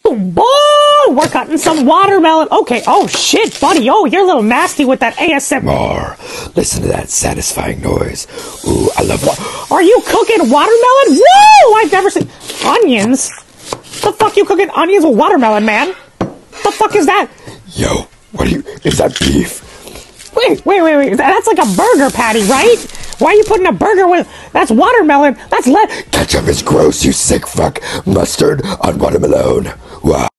Boom! We're cutting some watermelon. Okay. Oh, shit, buddy. Oh, you're a little nasty with that ASMR. Listen to that satisfying noise. Ooh, I love Are you cooking watermelon? Whoa! I've never seen... Onions? The fuck you cooking onions with watermelon, man? The fuck is that? Yo, what are you... Is that beef? Wait. That's like a burger patty, right? Why are you putting a burger with... That's watermelon. That's Ketchup is gross, you sick fuck. Mustard on watermelon. Wow.